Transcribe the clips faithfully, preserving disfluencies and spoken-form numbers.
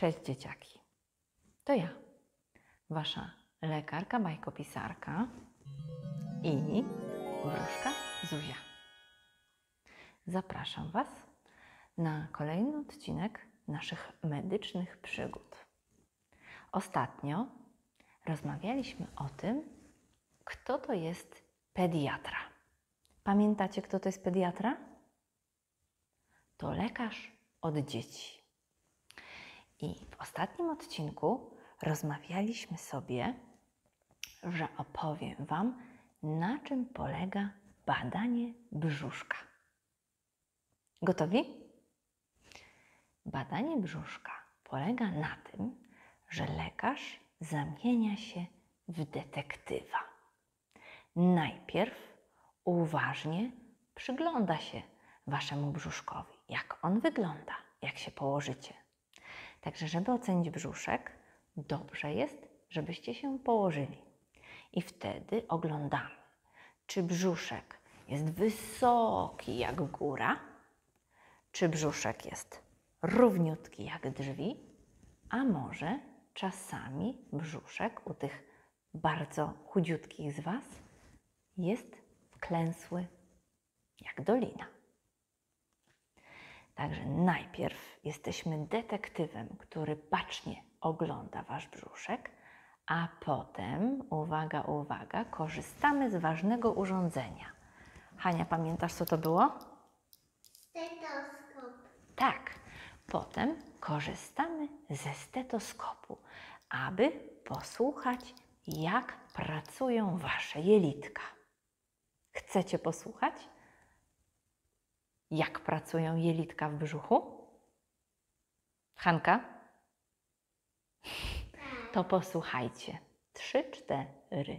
Cześć dzieciaki, to ja, wasza lekarka, bajkopisarka i wróżka Zuzia. Zapraszam was na kolejny odcinek naszych medycznych przygód. Ostatnio rozmawialiśmy o tym, kto to jest pediatra. Pamiętacie, kto to jest pediatra? To lekarz od dzieci. I w ostatnim odcinku rozmawialiśmy sobie, że opowiem wam, na czym polega badanie brzuszka. Gotowi? Badanie brzuszka polega na tym, że lekarz zamienia się w detektywa. Najpierw uważnie przygląda się waszemu brzuszkowi, jak on wygląda, jak się położycie. Także, żeby ocenić brzuszek, dobrze jest, żebyście się położyli. I wtedy oglądamy, czy brzuszek jest wysoki jak góra, czy brzuszek jest równiutki jak drzwi, a może czasami brzuszek u tych bardzo chudziutkich z was jest wklęsły jak dolina. Także najpierw jesteśmy detektywem, który bacznie ogląda wasz brzuszek, a potem, uwaga, uwaga, korzystamy z ważnego urządzenia. Hania, pamiętasz, co to było? Stetoskop. Tak. Potem korzystamy ze stetoskopu, aby posłuchać, jak pracują wasze jelitka. Chcecie posłuchać, jak pracują jelitka w brzuchu? Hanka? To posłuchajcie. Trzy, cztery.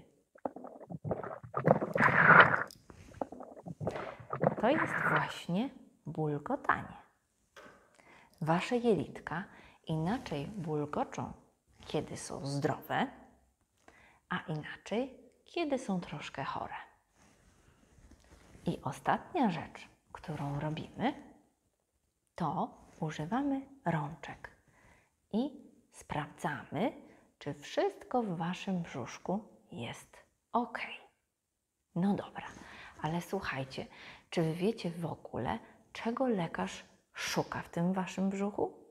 To jest właśnie bulgotanie. Wasze jelitka inaczej bulgoczą, kiedy są zdrowe, a inaczej, kiedy są troszkę chore. I ostatnia rzecz, którą robimy, to używamy rączek i sprawdzamy, czy wszystko w waszym brzuszku jest ok. No dobra, ale słuchajcie, czy wy wiecie w ogóle, czego lekarz szuka w tym waszym brzuchu?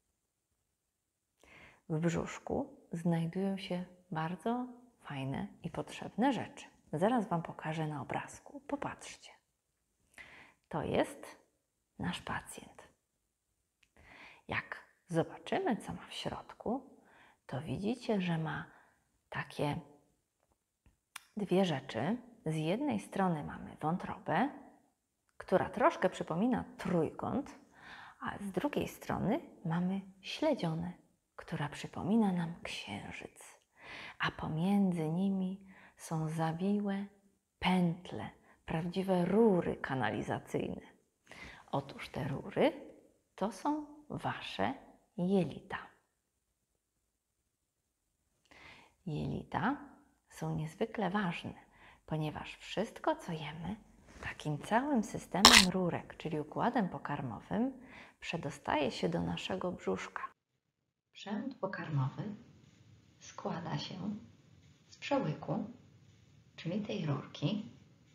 W brzuszku znajdują się bardzo fajne i potrzebne rzeczy. Zaraz wam pokażę na obrazku. Popatrzcie. To jest nasz pacjent. Jak zobaczymy, co ma w środku, to widzicie, że ma takie dwie rzeczy. Z jednej strony mamy wątrobę, która troszkę przypomina trójkąt, a z drugiej strony mamy śledzionę, która przypomina nam księżyc. A pomiędzy nimi są zawiłe pętle, prawdziwe rury kanalizacyjne. Otóż te rury to są wasze jelita. Jelita są niezwykle ważne, ponieważ wszystko, co jemy, takim całym systemem rurek, czyli układem pokarmowym, przedostaje się do naszego brzuszka. Przewód pokarmowy składa się z przełyku, czyli tej rurki,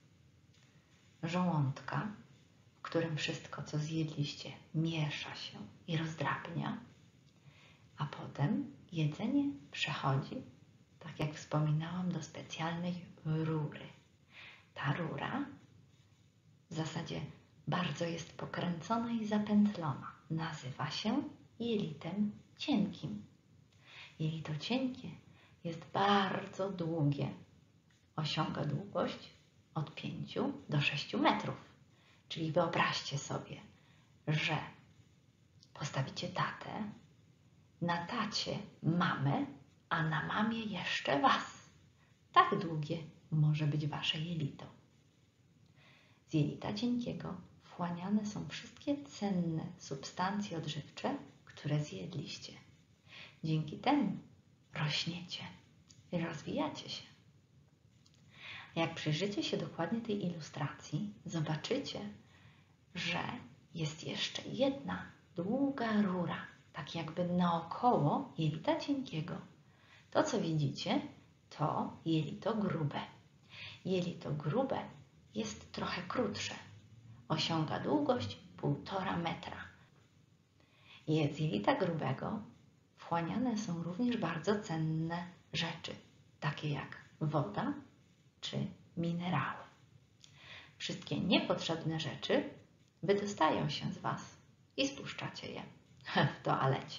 żołądka, w którym wszystko, co zjedliście, miesza się i rozdrabnia, a potem jedzenie przechodzi, tak jak wspominałam, do specjalnej rury. Ta rura w zasadzie bardzo jest pokręcona i zapętlona. Nazywa się jelitem cienkim. Jelito cienkie jest bardzo długie. Osiąga długość od pięciu do sześciu metrów. Czyli wyobraźcie sobie, że postawicie tatę, na tacie mamę, a na mamie jeszcze was. Tak długie może być wasze jelito. Z jelita cienkiego wchłaniane są wszystkie cenne substancje odżywcze, które zjedliście. Dzięki temu rośniecie i rozwijacie się. Jak przyjrzycie się dokładnie tej ilustracji, zobaczycie, że jest jeszcze jedna długa rura, tak jakby naokoło jelita cienkiego. To, co widzicie, to jelito grube. Jelito grube jest trochę krótsze. Osiąga długość półtora metra. Z jelita grubego wchłaniane są również bardzo cenne rzeczy, takie jak woda czy minerały. Wszystkie niepotrzebne rzeczy wydostają się z Was i spuszczacie je w toalecie.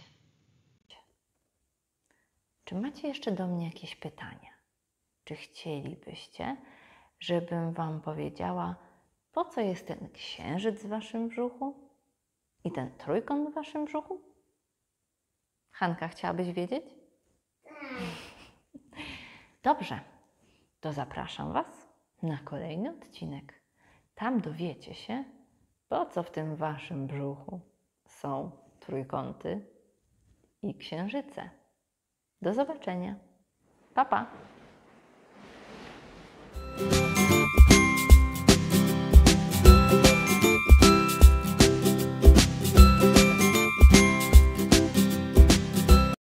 Czy macie jeszcze do mnie jakieś pytania? Czy chcielibyście, żebym Wam powiedziała, po co jest ten księżyc w Waszym brzuchu i ten trójkąt w Waszym brzuchu? Hanka, chciałabyś wiedzieć? Dobrze, to zapraszam Was na kolejny odcinek. Tam dowiecie się, po co w tym Waszym brzuchu są trójkąty i księżyce. Do zobaczenia. Pa, pa!